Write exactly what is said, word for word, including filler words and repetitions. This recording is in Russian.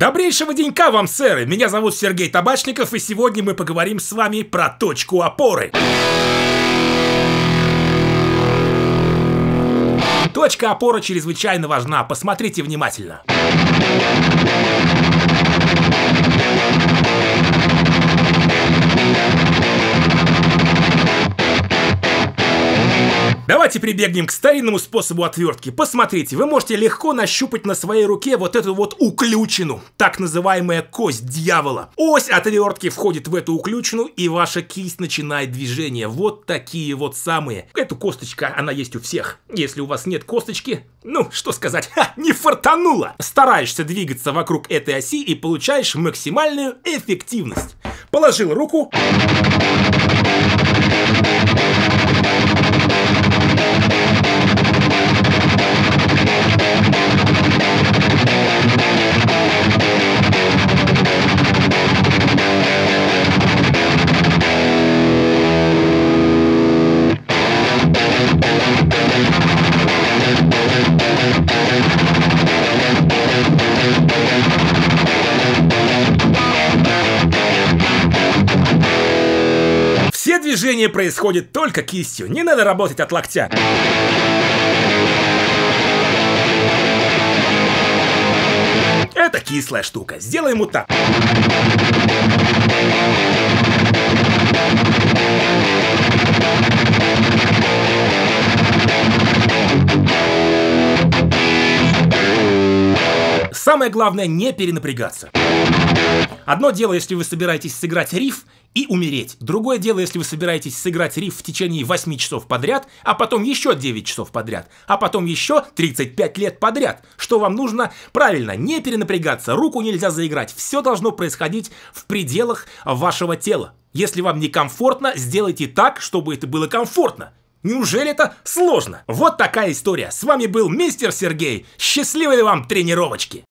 Добрейшего денька вам, сэры! Меня зовут Сергей Табачников, и сегодня мы поговорим с вами про точку опоры. Точка опоры чрезвычайно важна, посмотрите внимательно. Давайте прибегнем к старинному способу отвертки. Посмотрите, вы можете легко нащупать на своей руке вот эту вот уключину, так называемая кость дьявола. Ось отвертки входит в эту уключину, и ваша кисть начинает движение. Вот такие вот самые. Эта косточка, она есть у всех. Если у вас нет косточки, ну, что сказать, ха, не фартануло. Стараешься двигаться вокруг этой оси и получаешь максимальную эффективность. Положил руку. Все движения происходят только кистью, не надо работать от локтя. Это кислая штука, сделаем вот так. Самое главное, не перенапрягаться. Одно дело, если вы собираетесь сыграть риф и умереть. Другое дело, если вы собираетесь сыграть риф в течение восьми часов подряд, а потом еще девять часов подряд, а потом еще тридцать пять лет подряд. Что вам нужно? Правильно, не перенапрягаться, руку нельзя заиграть. Все должно происходить в пределах вашего тела. Если вам некомфортно, сделайте так, чтобы это было комфортно. Неужели это сложно? Вот такая история. С вами был мистер Сергей. Счастливой вам тренировочки!